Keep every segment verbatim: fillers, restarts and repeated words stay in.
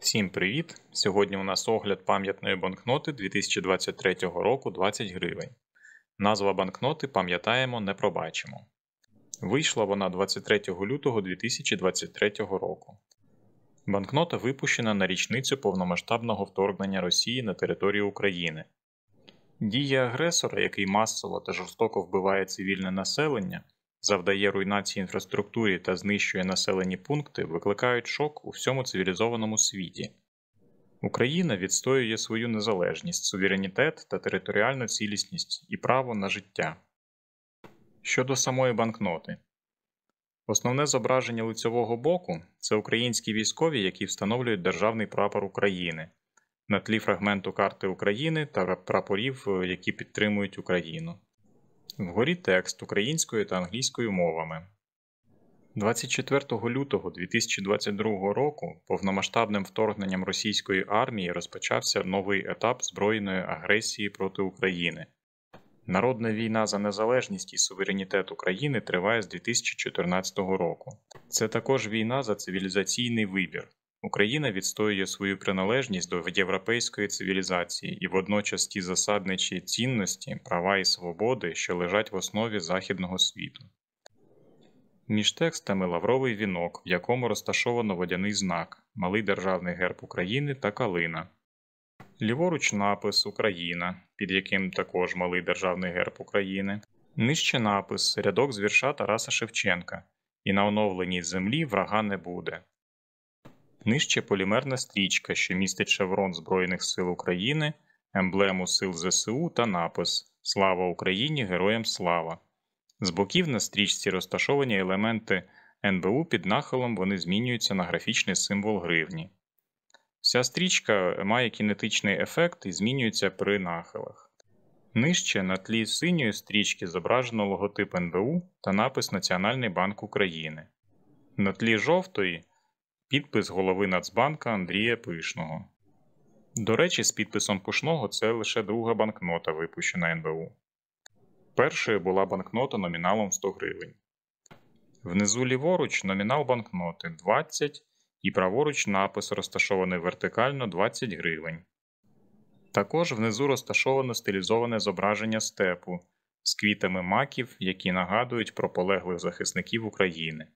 Всім привіт! Сьогодні у нас огляд пам'ятної банкноти дві тисячі двадцять третього року двадцять гривень. Назва банкноти пам'ятаємо, не пробачимо. Вийшла вона двадцять третього лютого дві тисячі двадцять третього року. Банкнота випущена на річницю повномасштабного вторгнення Росії на територію України. Дії агресора, який масово та жорстоко вбиває цивільне населення, завдає руйнації інфраструктурі та знищує населені пункти, викликають шок у всьому цивілізованому світі. Україна відстоює свою незалежність, суверенітет та територіальну цілісність і право на життя. Щодо самої банкноти. Основне зображення лицьового боку – це українські військові, які встановлюють державний прапор України, на тлі фрагменту карти України та прапорів, які підтримують Україну. Вгорі текст українською та англійською мовами. двадцять четвертого лютого дві тисячі двадцять другого року повномасштабним вторгненням російської армії розпочався новий етап збройної агресії проти України. Народна війна за незалежність і суверенітет України триває з дві тисячі чотирнадцятого року. Це також війна за цивілізаційний вибір. Україна відстоює свою приналежність до європейської цивілізації і водночас ті засадничі цінності, права і свободи, що лежать в основі західного світу. Між текстами лавровий вінок, в якому розташовано водяний знак, малий державний герб України та калина. Ліворуч напис «Україна», під яким також малий державний герб України. Нижче напис «Рядок з вірша Тараса Шевченка» і на оновленій землі врага не буде. Нижче полімерна стрічка, що містить шеврон Збройних сил України, емблему сил зе се у та напис «Слава Україні! Героям слава!». З боків на стрічці розташовані елементи ен бе у, під нахилом вони змінюються на графічний символ гривні. Вся стрічка має кінетичний ефект і змінюється при нахилах. Нижче на тлі синьої стрічки зображено логотип ен бе у та напис «Національний банк України». На тлі жовтої – підпис голови Нацбанка Андрія Пишного. До речі, з підписом Пишного це лише друга банкнота, випущена ен бе у. Першою була банкнота номіналом сто гривень. Внизу ліворуч номінал банкноти двадцять і праворуч напис, розташований вертикально, двадцять гривень. Також внизу розташовано стилізоване зображення степу з квітами маків, які нагадують про полеглих захисників України.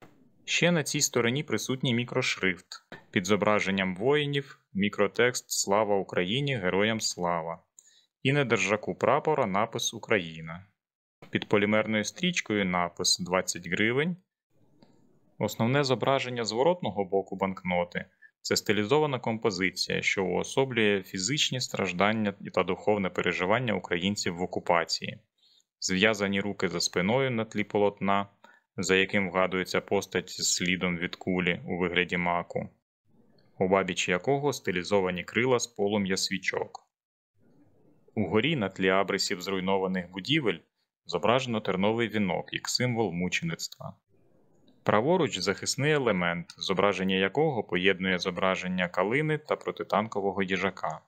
Ще на цій стороні присутній мікрошрифт. Під зображенням воїнів мікротекст «Слава Україні! Героям слава!» і на держаку прапора напис «Україна». Під полімерною стрічкою напис «двадцять гривень». Основне зображення зворотного боку банкноти – це стилізована композиція, що уособлює фізичні страждання та духовне переживання українців в окупації. Зв'язані руки за спиною на тлі полотна, за яким вгадується постать з слідом від кулі у вигляді маку, обабіч якого стилізовані крила з полум'я свічок. Угорі на тлі абрисів зруйнованих будівель зображено терновий вінок як символ мучеництва. Праворуч захисний елемент, зображення якого поєднує зображення калини та протитанкового їжака.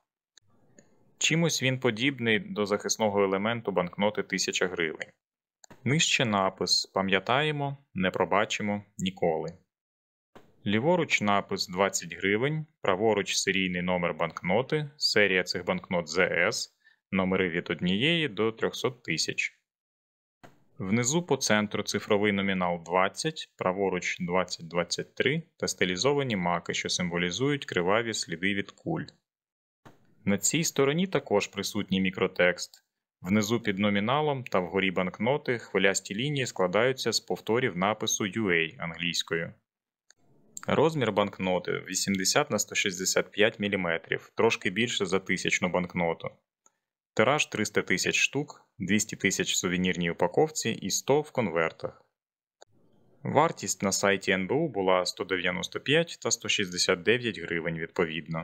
Чимось він подібний до захисного елементу банкноти тисяча гривень. Нижче напис «Пам'ятаємо, не пробачимо ніколи». Ліворуч напис двадцять гривень, праворуч серійний номер банкноти, серія цих банкнот зе ес, номери від однієї до трьохсот тисяч. Внизу по центру цифровий номінал двадцять, праворуч двадцять двадцять три та стилізовані маки, що символізують криваві сліди від куль. На цій стороні також присутній мікротекст. Внизу під номіналом та вгорі банкноти хвилясті лінії складаються з повторів напису ю ей англійською. Розмір банкноти вісімдесят на сто шістдесят п'ять міліметрів, трошки більше за тисячну банкноту. Тираж триста тисяч штук, двісті тисяч в сувенірній упаковці і сто в конвертах. Вартість на сайті ен бе у була сто дев'яносто п'ять та сто шістдесят дев'ять гривень відповідно.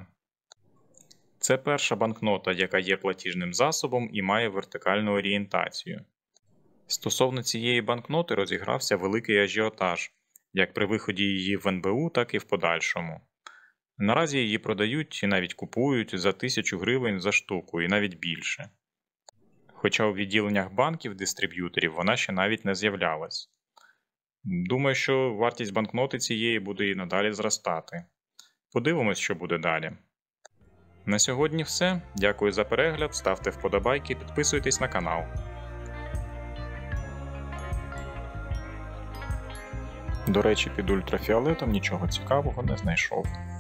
Це перша банкнота, яка є платіжним засобом і має вертикальну орієнтацію. Стосовно цієї банкноти розігрався великий ажіотаж, як при виході її в ен бе у, так і в подальшому. Наразі її продають і навіть купують за тисячу гривень за штуку і навіть більше. Хоча у відділеннях банків-дистриб'юторів вона ще навіть не з'являлась. Думаю, що вартість банкноти цієї буде і надалі зростати. Подивимось, що буде далі. На сьогодні все. Дякую за перегляд, ставте вподобайки, підписуйтесь на канал. До речі, під ультрафіолетом нічого цікавого не знайшов.